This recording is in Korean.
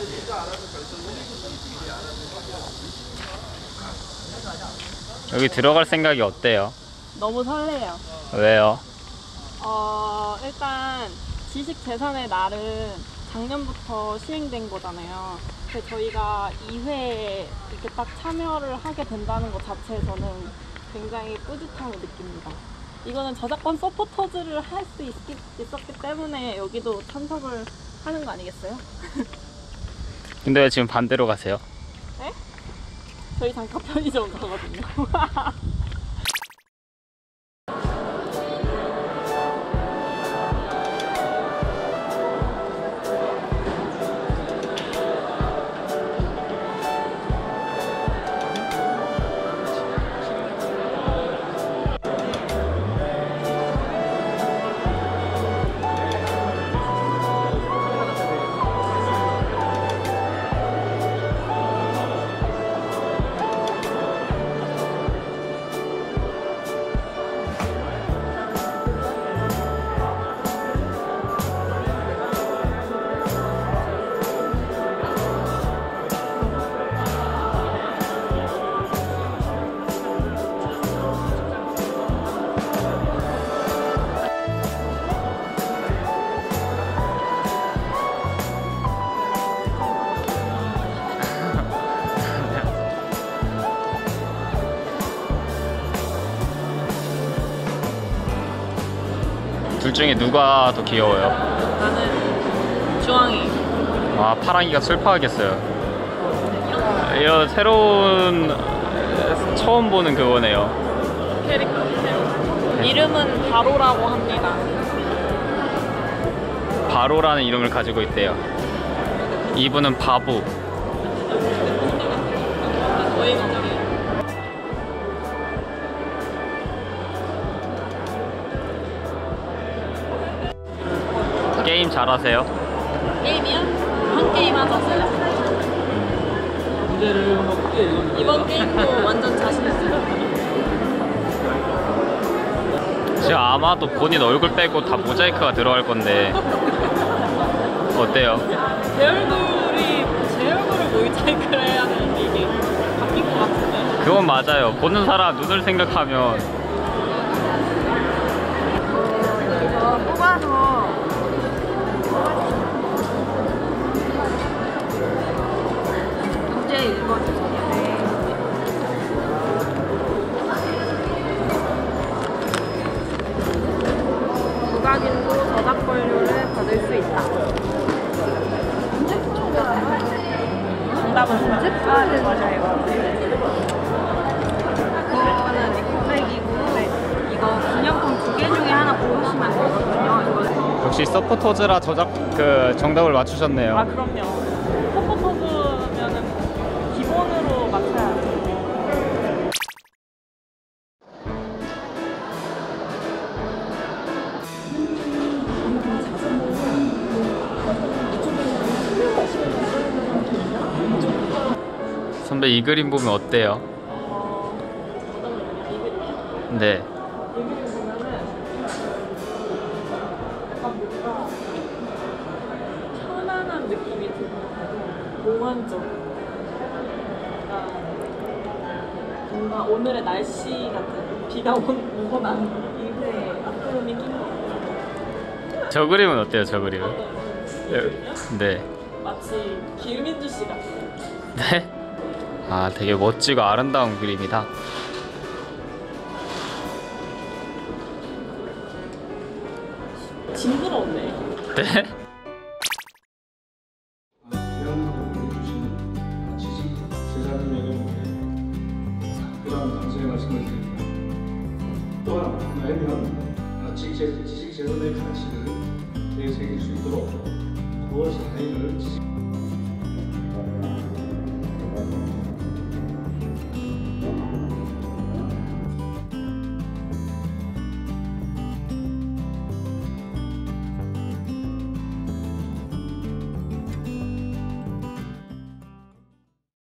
여기 들어갈 생각이 어때요? 너무 설레요. 왜요? 일단 지식재산의 날은 작년부터 시행된 거잖아요. 그래서 저희가 2회에 이렇게 딱 참여를 하게 된다는 것 자체에서는 굉장히 뿌듯함을 느낍니다. 이거는 저작권 서포터즈를 할 수 있었기 때문에 여기도 참석을 하는 거 아니겠어요? 근데 왜 지금 반대로 가세요? 네? 저희 잠깐 편의점 가거든요. 둘 중에 누가 더 귀여워요? 나는 주황이. 아, 파랑이가 슬퍼하겠어요. 이런 새로운 처음 보는 그거네요. 캐릭터. 이름은 바로라고 합니다. 바로라는 이름을 가지고 있대요. 이분은 바보. 저희 가족이. 게임 잘하세요? 게임이요? 한 게임 하셨어요? 이번 게임도 완전 자신 있어요. 지금 아마도 본인 얼굴 빼고 다 모자이크가 들어갈 건데 어때요? 제 얼굴을 모자이크를 해야 되는데 이게 바뀐 것 같은데. 그건 맞아요. 보는 사람 눈을 생각하면. 이거 뽑아서 문제 읽어주세요. 무각인도 저작권료를 받을 수 있다. 정답은 문제? 아, 네, 맞아요. 이거는 리코백이고, 이거 기념품 2개 중에 하나 고르시면 되거든요. 이거. 역시 서포터즈라 정답을 맞추셨네요. 아, 그럼요. 서포터즈면은 기본으로 맞춰야죠. 선배 이 그림 보면 어때요? 네. 편안한 느낌이 드는 몽환적. 뭔가 오늘의 날씨 같은 비가 오고 난 이후에 아프름이 낀 것 같아요. 저 그림은 어때요? 저 그림은? 네. 마치 김민주 씨 같아요. 네? 아, 되게 멋지고 아름다운 그림이다. 징그러운데? 네? 또한 매년 지식재산의 가치를 되새길 수 있도록 9월 4일을